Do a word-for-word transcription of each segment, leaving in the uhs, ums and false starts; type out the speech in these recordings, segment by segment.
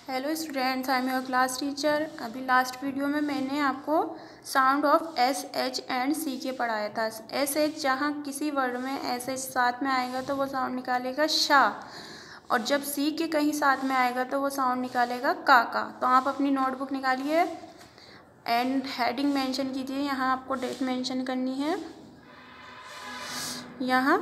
Hello students, I am your class teacher. अभी last video में मैंने आपको sound of S H and C के पढ़ाया था। एस एच जहाँ किसी वर्ड में एस एच साथ में आएगा तो वो साउंड निकालेगा शा, और जब सी के कहीं साथ में आएगा तो वो साउंड निकालेगा का का। तो आप अपनी नोटबुक निकालिए एंड हेडिंग मेंशन कीजिए। यहाँ आपको डेट मेंशन करनी है। यहाँ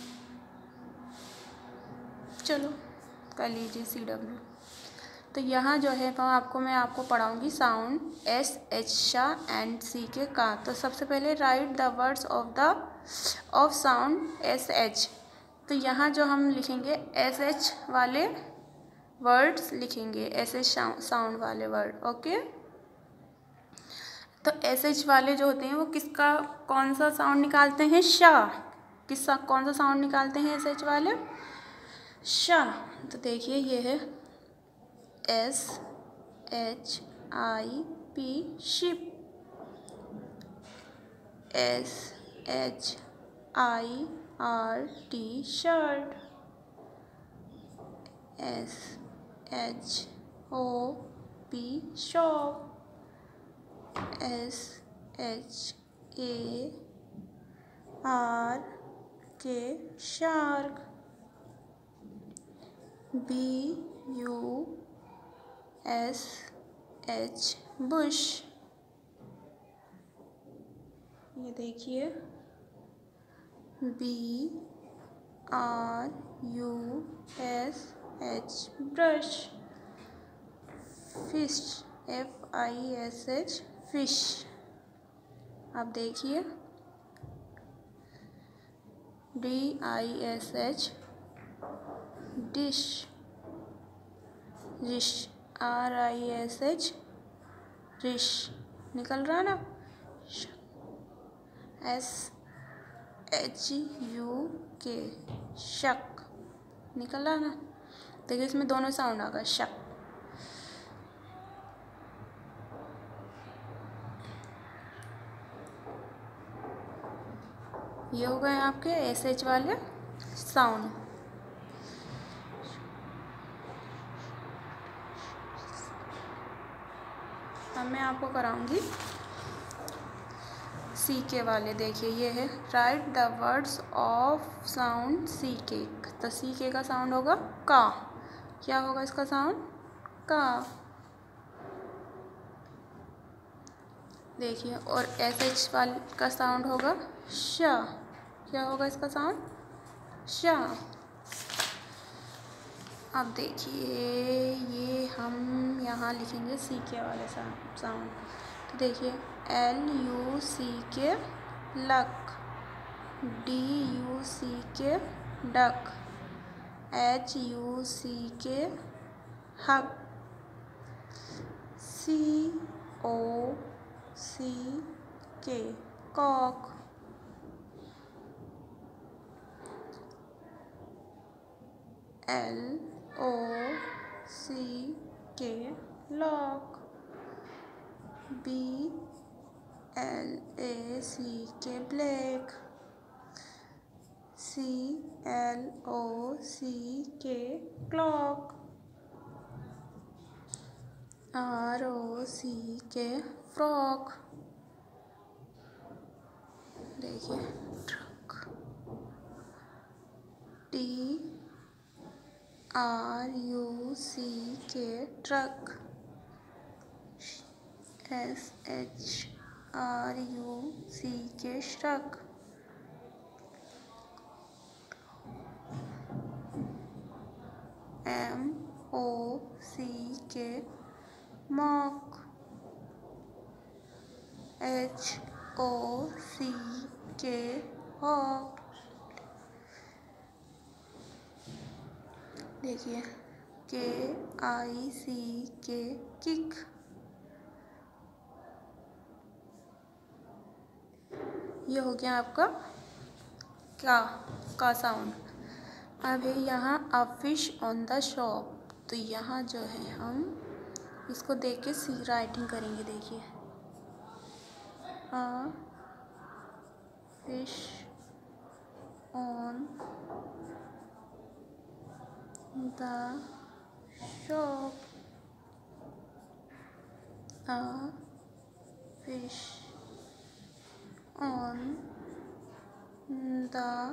चलो कर लीजिए सी डब्ल्यू। तो यहाँ जो है वो आपको मैं आपको पढ़ाऊँगी साउंड एस एच शाह एंड सी के का। तो सबसे पहले right the words of the of sound S H. तो यहाँ जो हम लिखेंगे एस एच वाले वर्ड्स लिखेंगे, एस एच साउंड वाले वर्ड। ओके, तो एस एच वाले जो होते हैं वो किसका कौन सा साउंड निकालते हैं? शाह। किसका कौन सा साउंड निकालते हैं एस एच वाले? शाह। तो देखिए ये है S H I P ship, S H I R T shirt, S H O P shop, S H A R K shark, B U S H bush. ये देखिए B R U S H brush, fish F I S H fish. अब देखिए D I S H dish, rish R I S H rish. निकल रहा ना? S H U के शक। निकल रहा ना? देखिए इसमें दोनों साउंड आ गए, शक। ये हो गए आपके एस एच वाले साउंड। अब मैं आपको कराऊंगी सी के वाले। देखिए ये है write the words of sound C के। तो सी के का साउंड होगा का। क्या होगा इसका साउंड? का। देखिए, और एस एच वाले का साउंड होगा शा। क्या होगा इसका साउंड? शा। अब देखिए ये हम यहाँ लिखेंगे सी के वाले साउंड। तो देखिए एल यू सी के luck, D you C K duck, H U C के हक, सी ओ सी के Kock, L O C K lock, B L A C K black, C L O C के clock, R O C K frock. देखिए truck, T R U C K truck, S H R U C K shruck, M O C के mock, H O C के hoc. देखिए के आई सी के kick. ये हो गया आपका का का साउंड। अब है यहाँ a fish on the shop. तो यहाँ जो है हम इसको देख के सी राइटिंग करेंगे। देखिए a fish on the shop, a fish on the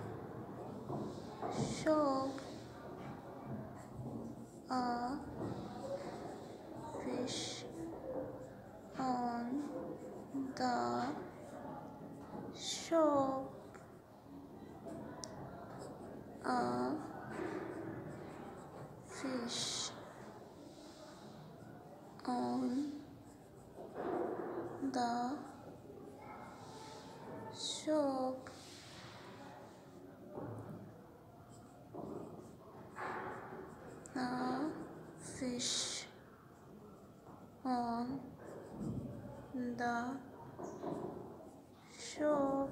shop. A fish on the shop. A fish on the shop. A fish on the shop.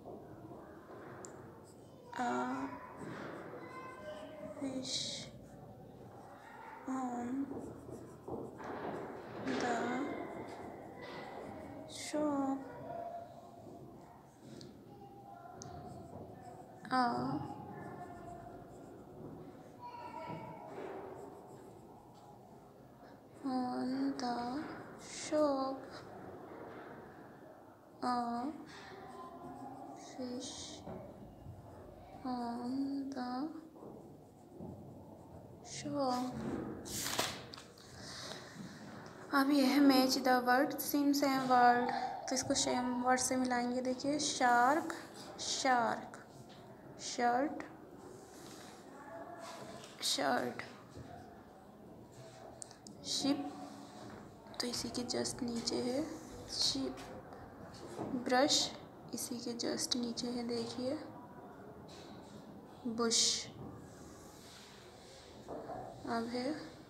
A fish on the shop. A on the shop. A fish on the shop. अब यह है match the word, same same word, तो इसको same word से मिलाएंगे। देखिए shark, shark, shirt, shirt, ship, तो इसी के जस्ट नीचे है शिप, ब्रश, इसी के जस्ट नीचे है देखिए बुश। अब है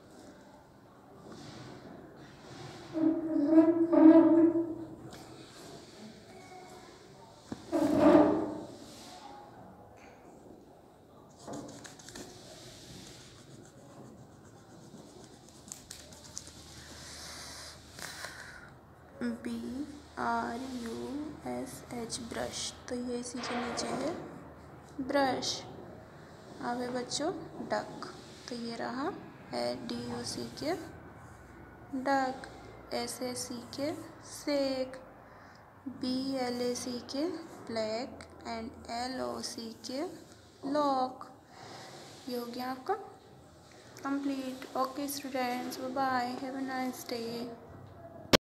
B R U S H, brush, तो ये इसी के नीचे है ब्रश। अब है बच्चों डक, तो ये रहा A D you C K duck, S A C के सेक, B L A C K black and L O C K lock. ये हो गया आपका complete. Okay students, bye bye, have a nice day.